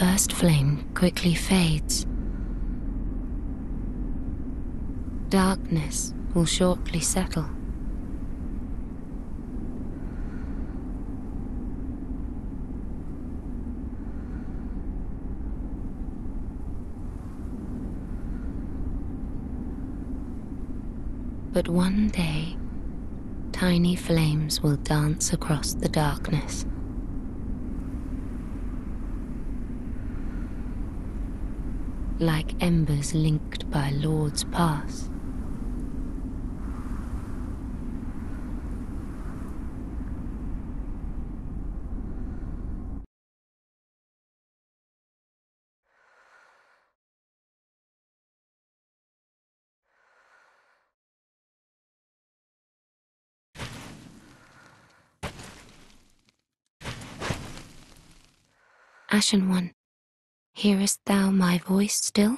first flame quickly fades. Darkness will shortly settle. But one day, tiny flames will dance across the darkness. Like embers linked by lords past. Ashen One, hearest thou my voice still?